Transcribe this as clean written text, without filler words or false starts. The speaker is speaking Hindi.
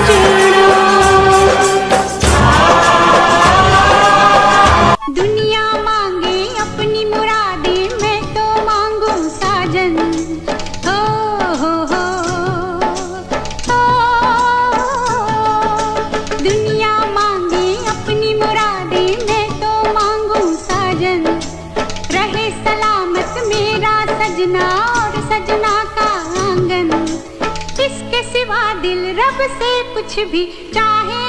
सजना। दुनिया मांगे अपनी मुरादें, मैं तो मांगू साजन। हो हो दुनिया मांगे अपनी मुरादें, मैं तो मांगू साजन। रहे सलामत मेरा सजना और सजना का आंगन। इसके सिवा दिल रब से कुछ भी चाहे